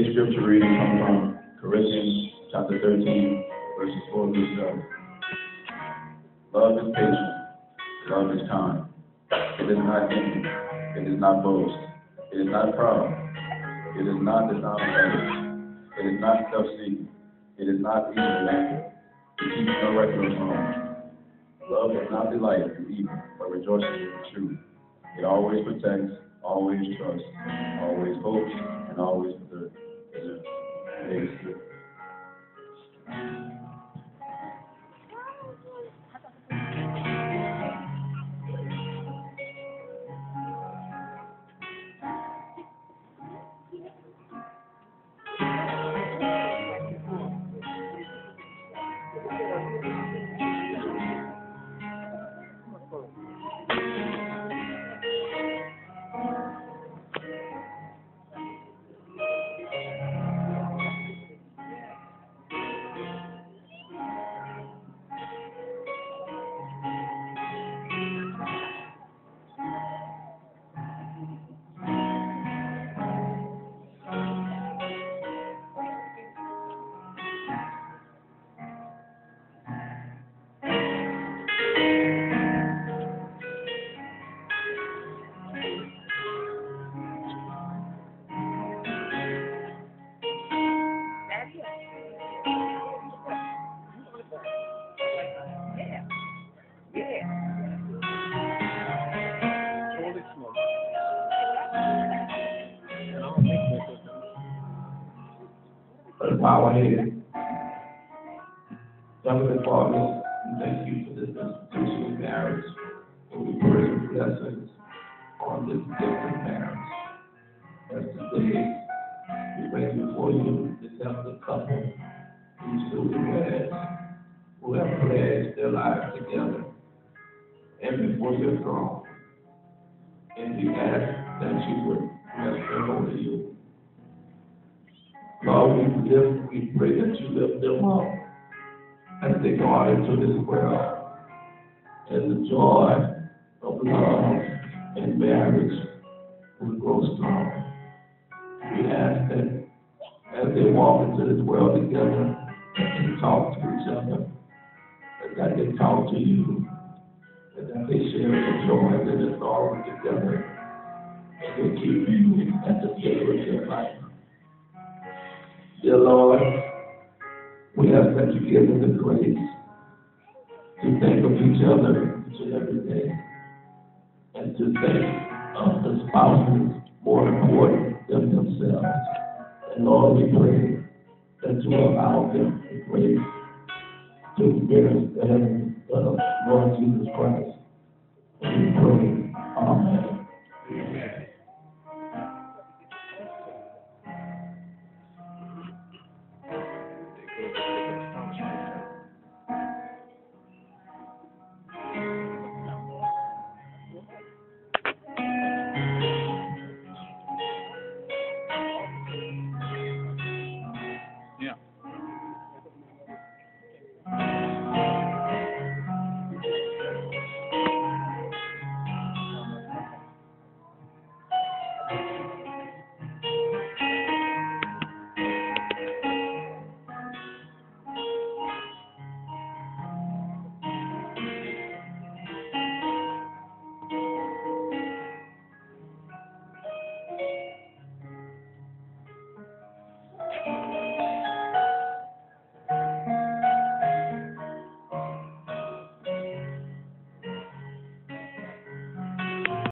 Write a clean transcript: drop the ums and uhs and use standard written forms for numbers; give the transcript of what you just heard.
Today's scripture reading comes from Corinthians chapter 13, verses 4 through 7. Love is patient. Love is kind. It is not envy. It does not boast. It is not proud. It is not dishonor others. It is not self-seeking. It is not easily angered. It keeps no record of wrong. Love does not delight in evil, but rejoices in the truth. It always protects, always trusts, always hopes, and always perseveres. Today's scripture. But bow our heads. Heavenly Father, we thank you for this institution of marriage, and we pray your blessings on this gift of marriage. As today, we bring before you this heavenly couple, these newlyweds, who have pledged their lives together, and before your throne. And we ask that you would rest them over you. Lord, we pray that you lift them up as they go out into this world, and the joy of love and marriage will grow strong. We ask that as they walk into this world together, that they talk to each other, and that they talk to you, and that they share the joy and the sorrow together, and they keep you at the center of their life. Dear Lord, we ask that you give them the grace to think of each other each and every day, and to think of the spouses more important than themselves. And Lord, we pray that you allow them the grace to experience the heavenly Lord Jesus Christ. And we pray, amen.